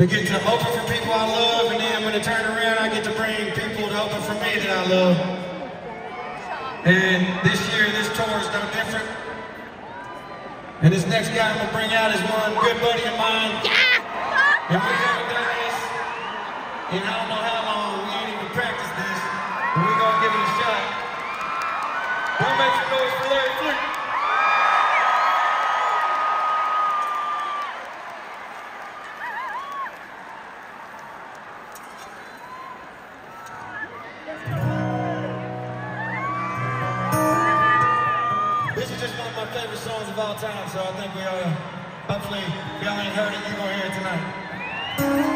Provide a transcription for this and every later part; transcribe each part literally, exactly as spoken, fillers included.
to get to open for people I love, and then when it turn around, I get to bring people to open for me that I love. And this year, this tour is no different. And this next guy I'm gonna bring out is one good buddy of mine. And we haven't done this in I don't know how long. We ain't even practiced this, but we're gonna give it a shot. We'll make some noise for Larry Fleet. This is just one of my favorite songs of all time, so I think we ought to, hopefully, if y'all ain't heard it, you're gonna hear it tonight.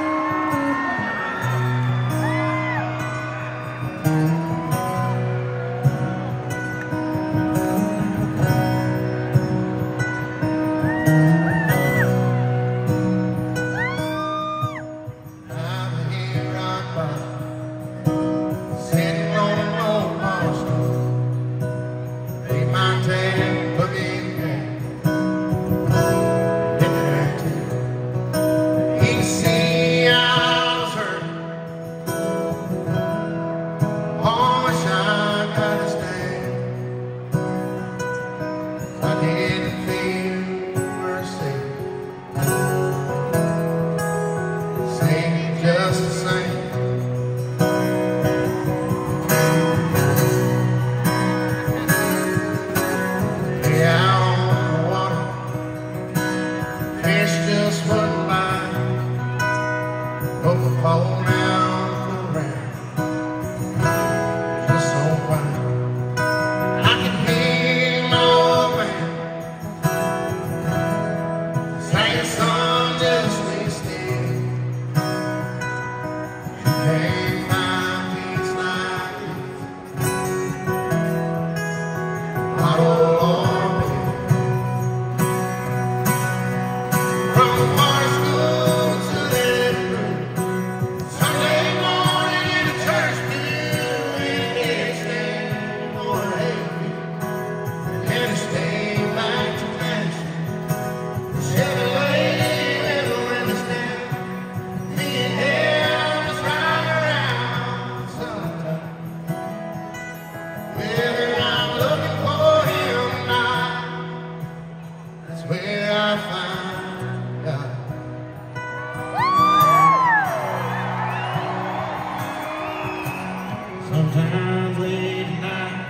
Sometimes late at night,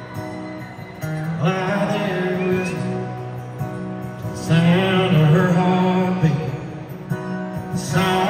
lie there listening to the sound of her heartbeat, the sound